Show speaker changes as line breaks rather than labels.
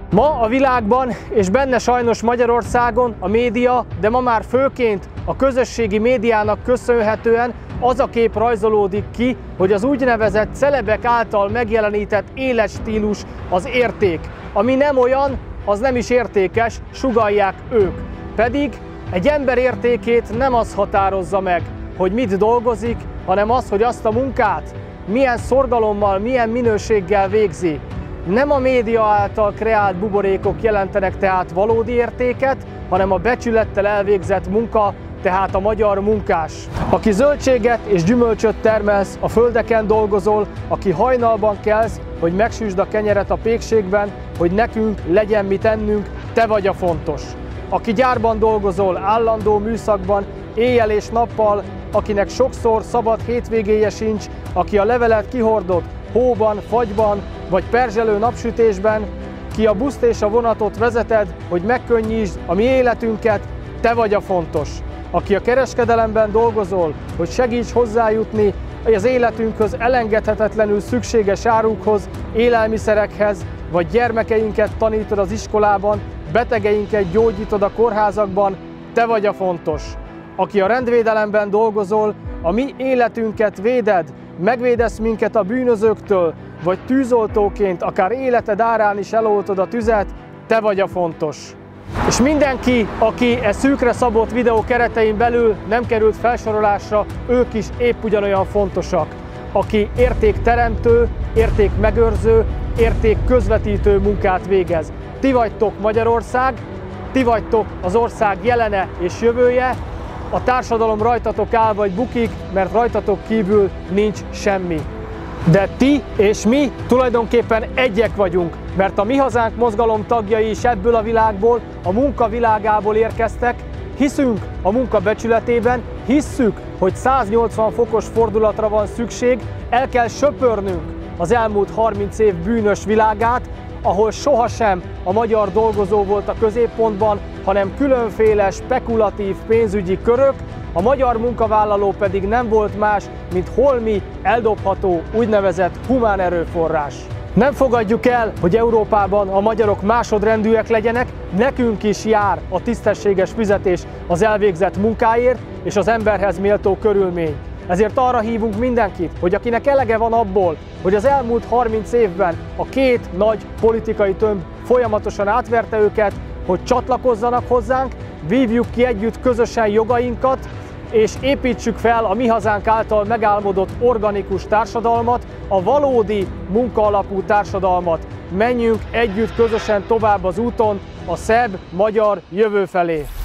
Ma a világban, és benne sajnos Magyarországon a média, de ma már főként a közösségi médiának köszönhetően az a kép rajzolódik ki, hogy az úgynevezett celebek által megjelenített életstílus az érték. Ami nem olyan, az nem is értékes, sugallják ők. Pedig egy ember értékét nem az határozza meg, hogy mit dolgozik, hanem az, hogy azt a munkát milyen szorgalommal, milyen minőséggel végzi. Nem a média által kreált buborékok jelentenek tehát valódi értéket, hanem a becsülettel elvégzett munka, tehát a magyar munkás. Aki zöldséget és gyümölcsöt termelsz, a földeken dolgozol, aki hajnalban kelsz, hogy megsüsd a kenyeret a pékségben, hogy nekünk legyen mit ennünk, te vagy a fontos. Aki gyárban dolgozol, állandó műszakban, éjjel és nappal, akinek sokszor szabad hétvégéje sincs, aki a levelet kihordott hóban, fagyban vagy perzselő napsütésben, ki a buszt és a vonatot vezeted, hogy megkönnyítsd a mi életünket, te vagy a fontos. Aki a kereskedelemben dolgozol, hogy segíts hozzájutni az életünkhöz elengedhetetlenül szükséges árukhoz, élelmiszerekhez, vagy gyermekeinket tanítod az iskolában, betegeinket gyógyítod a kórházakban, te vagy a fontos. Aki a rendvédelemben dolgozol, a mi életünket véded, megvédesz minket a bűnözőktől, vagy tűzoltóként, akár életed árán is eloltod a tüzet, te vagy a fontos. És mindenki, aki szűkre szabott videó keretein belül nem került felsorolásra, ők is épp ugyanolyan fontosak. Aki értékteremtő, értékmegőrző, értékközvetítő munkát végez. Ti vagytok Magyarország, ti vagytok az ország jelene és jövője, a társadalom rajtatok áll vagy bukik, mert rajtatok kívül nincs semmi. De ti és mi tulajdonképpen egyek vagyunk, mert a Mi Hazánk mozgalom tagjai is ebből a világból, a munka világából érkeztek, hiszünk a munka becsületében, hisszük, hogy 180 fokos fordulatra van szükség, el kell söpörnünk az elmúlt 30 év bűnös világát, ahol sohasem a magyar dolgozó volt a középpontban, hanem különféle spekulatív pénzügyi körök, a magyar munkavállaló pedig nem volt más, mint holmi, eldobható, úgynevezett humán erőforrás. Nem fogadjuk el, hogy Európában a magyarok másodrendűek legyenek, nekünk is jár a tisztességes fizetés az elvégzett munkáért és az emberhez méltó körülmény. Ezért arra hívunk mindenkit, hogy akinek elege van abból, hogy az elmúlt 30 évben a két nagy politikai tömb folyamatosan átverte őket, hogy csatlakozzanak hozzánk, vívjuk ki együtt közösen jogainkat, és építsük fel a Mi Hazánk által megálmodott organikus társadalmat, a valódi munkaalapú társadalmat. Menjünk együtt közösen tovább az úton, a szebb magyar jövő felé.